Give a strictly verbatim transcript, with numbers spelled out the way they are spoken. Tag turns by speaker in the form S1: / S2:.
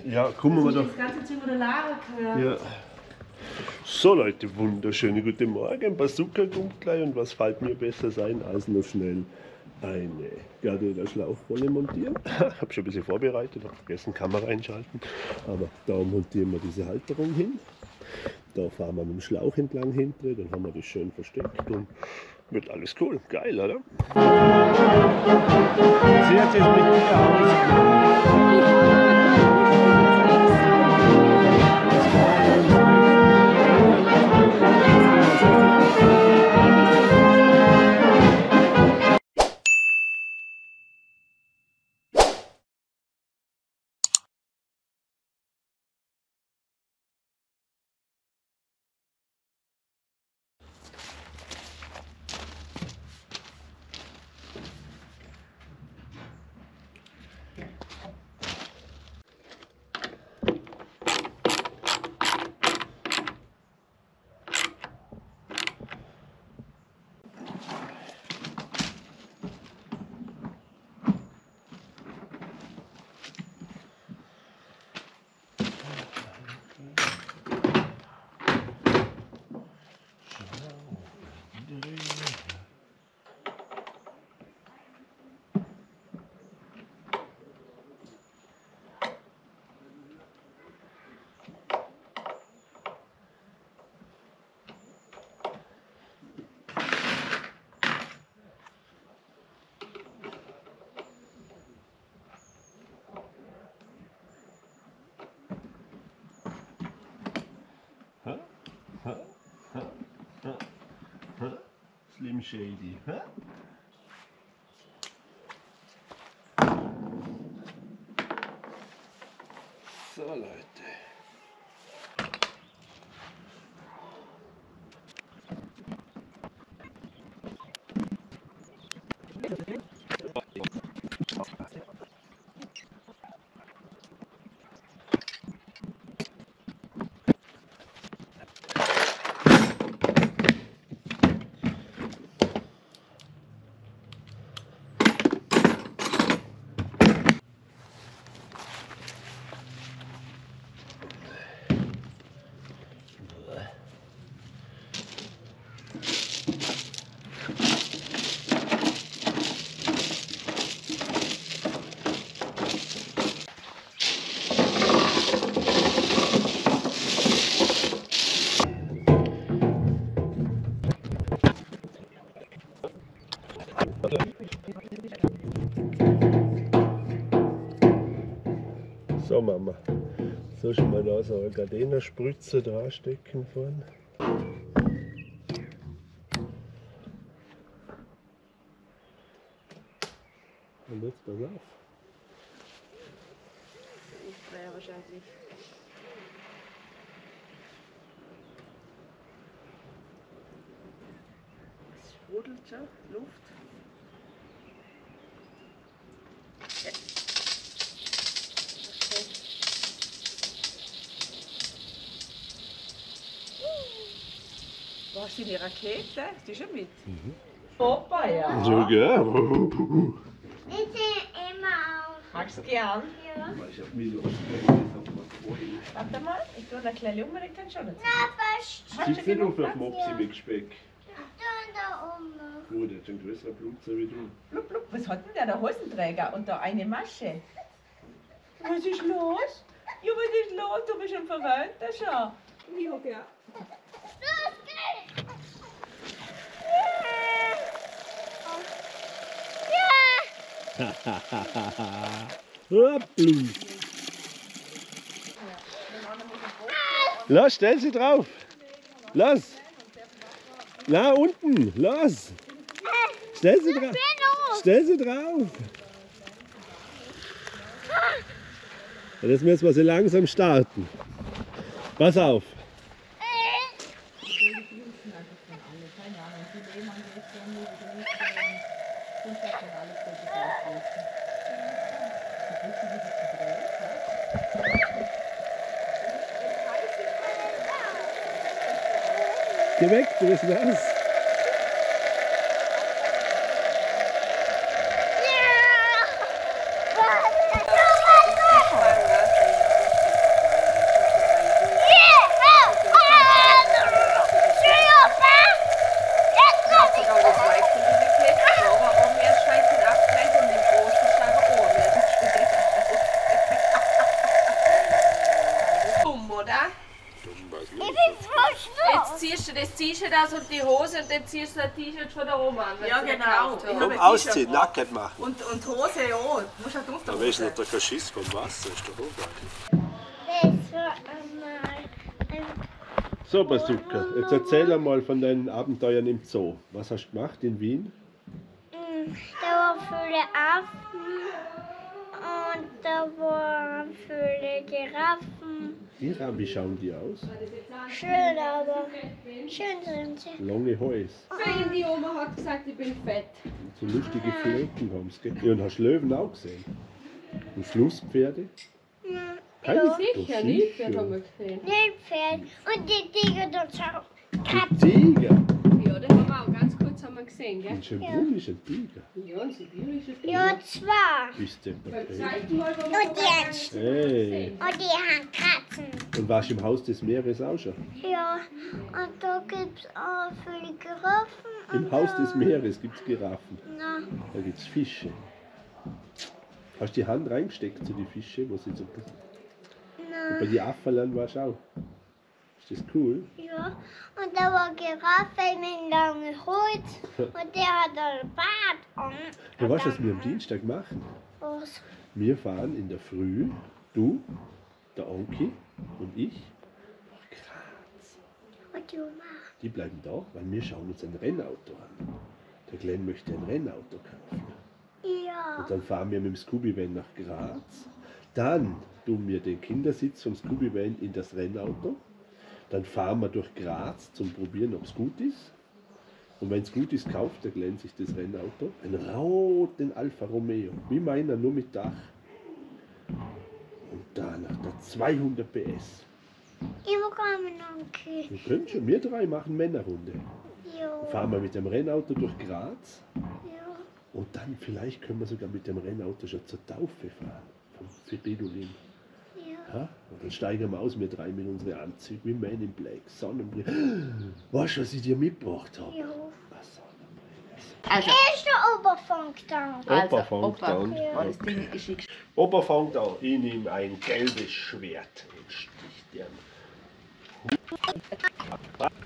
S1: Ja, kommen wir doch.
S2: Das ganze Zeug oder Lara gehört.
S1: Ja. So Leute, wunderschönen guten Morgen. Bazooka kommt gleich und was fällt mir besser sein, als noch schnell eine Gardena-Schlauchrolle montieren. Ich habe schon ein bisschen vorbereitet, habe vergessen Kamera einschalten, aber da montieren wir diese Halterung hin. Da fahren wir mit dem Schlauch entlang hinten, dann haben wir das schön versteckt und wird alles cool. Geil, oder? Sie hat jetzt mit mir aus. Slim Shady. Hä? So Leute. So Mama, soll ich mal da so eine Gardena-Spritze dran stecken vorne? Und jetzt pass auf.
S2: Ich drehe wahrscheinlich. Es sprudelt schon, Luft. Ja. Wo hast du die Rakete? Ist die schon mit?
S1: Mhm.
S2: Opa, ja.
S1: So, gell?
S3: Ich sehe immer auf.
S2: Magst du gern?
S3: Ja.
S1: Ich hab mich
S2: Warte mal, ich tue da gleich unbedingt den schon.
S3: Na, was
S1: Sitzt nicht auf auf Mopsi mit Speck.
S3: steht da oben?
S1: Oh, der hat einen größeren Blutzer wie du.
S2: Blub, blub. Was hat denn der, der Hosenträger und da eine Masche? Was ist los? Ja, was ist los? Du bist schon verwöhnt, da schon. Ja, gell.
S3: Los geht's!
S1: Hoppli. Los, stell sie drauf. Los. Na, unten. Los. Stell sie drauf. Stell sie drauf. Jetzt müssen wir sie langsam starten. Pass auf. Geh weg, du bist nass.
S3: ist
S4: Jetzt ziehst du das T-Shirt aus und die Hose und dann ziehst du das T-Shirt von der Oma an. was
S2: Ja,
S4: du
S2: genau.
S4: gekauft
S2: Ich
S4: hast.
S2: habe
S1: Komm,
S2: ein
S1: ausziehen,
S2: T-Shirt gebracht.
S1: nackert machen.
S2: Und, und Hose ja. Du musst halt unter
S1: Da weisst du
S2: Hose.
S1: noch, der kein Schiss vom Wasser ist doch auch
S3: besser einmal.
S1: So, Bazooka, jetzt erzähl einmal von deinen Abenteuern im Zoo. Was hast du gemacht in Wien?
S3: Da waren viele Affen und da waren viele Giraffen.
S1: Ja, wie schauen die aus?
S3: Schön, aber schön sind sie.
S1: Lange Häus.
S4: Die Oma hat gesagt, ich bin fett.
S1: So lustige Flecken haben sie. Ja, und hast Löwen auch gesehen? Und Flusspferde? Keine
S3: Ja.
S4: Sicher, nicht, das haben wir gesehen.
S3: Den Pferd und die Tiger dort auch.
S1: Die Tiger.
S4: Ja, das haben wir auch ganz kurz haben wir gesehen, gell?
S1: In Schönbrunn ist ein Tiger.
S4: Ja, in Sibirien ist es
S3: Ja, zwei.
S1: Bist du
S4: Beim
S1: okay?
S4: zweiten Mal, wo
S3: Und jetzt.
S1: Hey.
S3: Und die haben Katzen.
S1: Und warst du im Haus des Meeres auch schon?
S3: Ja, und da gibt es auch viele Giraffen.
S1: Im
S3: und
S1: Haus
S3: da-
S1: des Meeres gibt es Giraffen.
S3: Na,
S1: Da gibt es Fische. Hast du die Hand reingesteckt zu den Fischen, wo sie so. Und bei
S3: na,
S1: den Affenlern warst du auch. Ist das cool?
S3: ja. Und da war eine Giraffe mit langen Hut und der hat einen Bart an.
S1: Du weißt, was wir am Dienstag machen?
S3: Was?
S1: Wir fahren in der Früh, du, der Onki und ich, nach Graz.
S3: Und die Oma.
S1: Die bleiben da, weil wir schauen uns ein Rennauto an. Der Glenn möchte ein Rennauto kaufen.
S3: Ja.
S1: Und dann fahren wir mit dem Scooby-Van nach Graz. Dann tun wir den Kindersitz vom Scooby-Van in das Rennauto. Dann fahren wir durch Graz zum Probieren, ob es gut ist. Und wenn es gut ist, kauft der Glenn sich das Rennauto. Einen roten Alfa Romeo, wie meiner, nur mit Dach. Und danach der zweihundert P S.
S3: Ich bekomme noch einen Kiss.
S1: Wir können schon, wir drei machen Männerrunde.
S3: Ja.
S1: Fahren wir mit dem Rennauto durch Graz.
S3: Ja.
S1: Und dann vielleicht können wir sogar mit dem Rennauto schon zur Taufe fahren. Vom Fridolin.
S3: Ja.
S1: Ja? Und dann steigen wir aus, wir drei mit unseren Anzügen, wie Man in Black, Sonnenbrille. Weißt du, was ich dir mitgebracht habe?
S3: Ja.
S1: Eine Sonnenbrille.
S4: Also,
S3: Erster Oberfang dann.
S1: Opa fängt an.
S3: Ja.
S4: das Ding ist ich
S1: Opa fängt an. Ich nehme ein gelbes Schwert und stich dir.